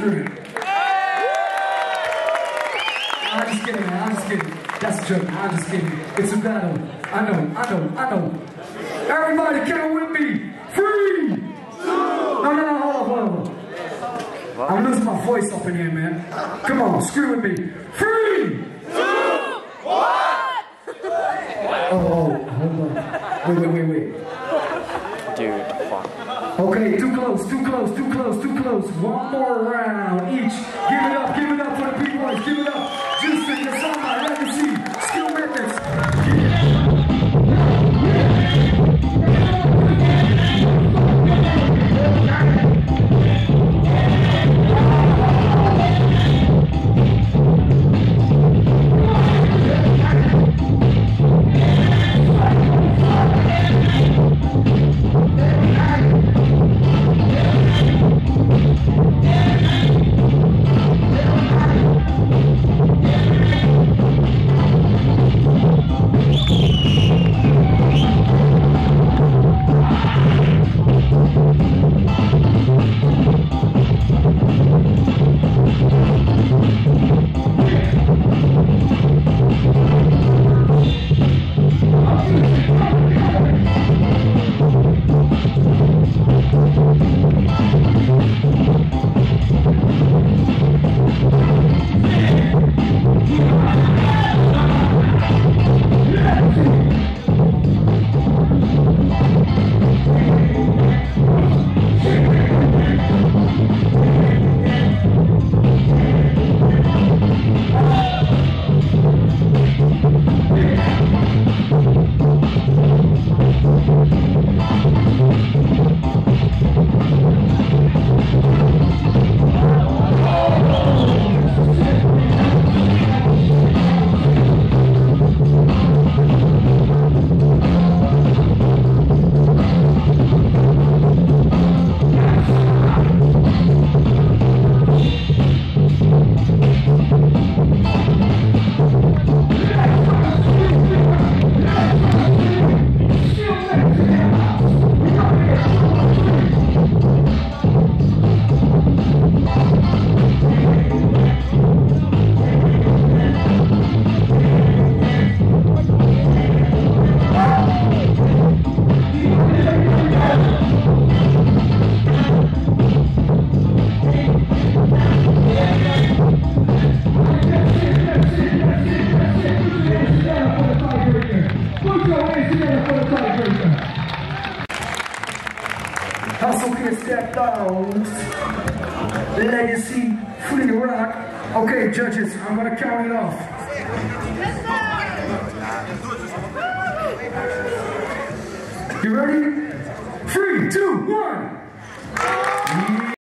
drink. I'm just kidding, man. I'm just kidding. That's a joke. I'm just kidding. It's a battle. I know. Everybody count with me. 3, 2. No, hold on. I'm losing my voice up in here, man. Come on, screw with me. 3, 2, 1. Oh, hold on. Wait. Dude, fuck. Okay, too close. One more round each. Give it up for the B-boys. Give it up. Justin, Yasama, Legacy, Skill Methods. Hustle Kid Step Dogs, Legacy, Free Rock. Okay, judges, I'm gonna count it off. You ready? 3, 2, 1.